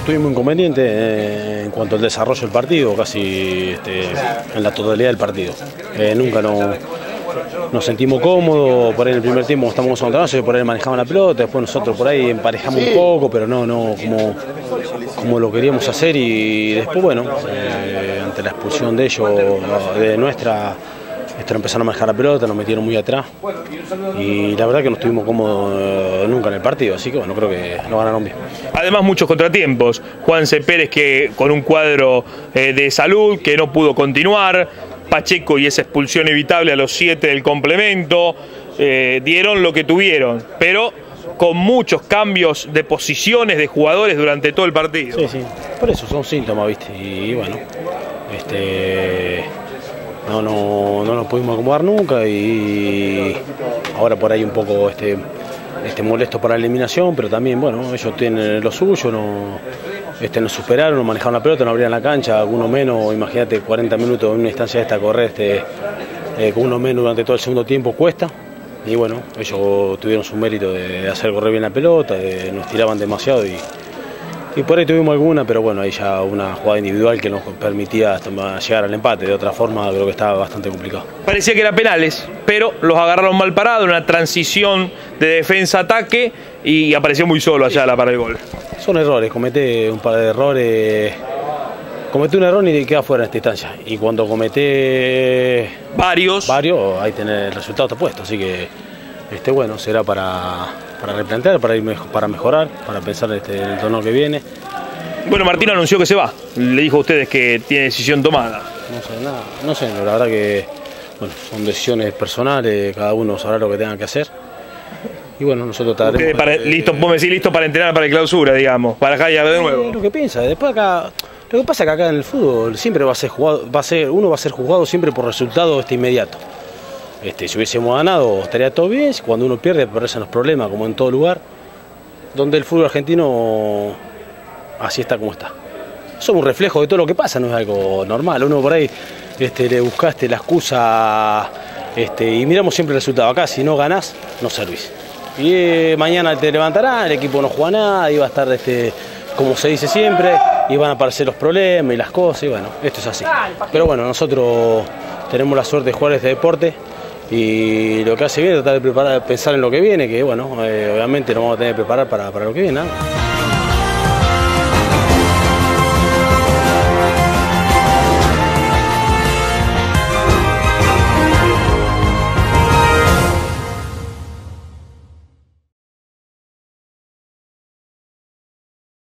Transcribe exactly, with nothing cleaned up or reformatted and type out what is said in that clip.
tuvimos inconveniente eh, en cuanto al desarrollo del partido, casi este, en la totalidad del partido. Eh, nunca no, nos sentimos cómodos, por ahí en el primer tiempo estamos concentrados, por ahí manejaban la pelota, después nosotros por ahí emparejamos un poco, pero no, no como, como lo queríamos hacer, y después, bueno, eh, ante la expulsión de ellos, de nuestra, Esto empezaron a manejar la pelota, nos metieron muy atrás y la verdad que no estuvimos cómodos eh, nunca en el partido, así que bueno, creo que nos ganaron bien. Además muchos contratiempos, Juanse Pérez que con un cuadro eh, de salud que no pudo continuar, Pacheco y esa expulsión evitable a los siete del complemento, eh, dieron lo que tuvieron, pero con muchos cambios de posiciones de jugadores durante todo el partido. Sí, sí, por eso son síntomas, ¿viste? Y bueno, este... No, no, no nos pudimos acomodar nunca y ahora por ahí un poco este, este molesto para la eliminación, pero también, bueno, ellos tienen lo suyo, no, este, nos superaron, nos manejaron la pelota, nos abrían la cancha, algunos menos, imagínate cuarenta minutos en una instancia de esta correr este, eh, con uno menos durante todo el segundo tiempo cuesta, y bueno, ellos tuvieron su mérito de hacer correr bien la pelota, de, nos tiraban demasiado y... Y por ahí tuvimos alguna, pero bueno, ahí ya una jugada individual que nos permitía llegar al empate. De otra forma, creo que estaba bastante complicado. Parecía que eran penales, pero los agarraron mal parados, una transición de defensa-ataque y apareció muy solo allá la para el gol. Son errores, comete un par de errores. Comete un error y queda fuera en esta instancia. Y cuando comete varios, varios ahí tenés el resultado está puesto. Así que, este, bueno, será para... para replantear, para ir mejor, para mejorar, para pensar este, en el torneo que viene. Bueno, Martino anunció que se va, le dijo a ustedes que tiene decisión tomada. No sé, nada, no sé, la verdad que bueno, son decisiones personales, cada uno sabrá lo que tenga que hacer. Y bueno, nosotros estaremos... Para, este, listo, vos me decís listo para entrenar para el clausura, digamos, para acá ya de nuevo. Lo que piensa, después acá... Lo que pasa es que acá en el fútbol siempre va a ser jugado, va a ser, uno va a ser jugado siempre por resultado este inmediato. Este, si hubiésemos ganado estaría todo bien, cuando uno pierde aparecen los problemas como en todo lugar, donde el fútbol argentino así está como está. Somos un reflejo de todo lo que pasa, no es algo normal, uno por ahí este, le buscaste la excusa este, y miramos siempre el resultado, acá si no ganás no servís. Y eh, mañana te levantará, el equipo no juega nada y va a estar este, como se dice siempre, y van a aparecer los problemas y las cosas, y bueno, esto es así. Pero bueno, nosotros tenemos la suerte de jugar este deporte. Y lo que hace bien es tratar de preparar, pensar en lo que viene, que bueno, eh, obviamente nos vamos a tener que preparar para, para lo que viene, ¿no?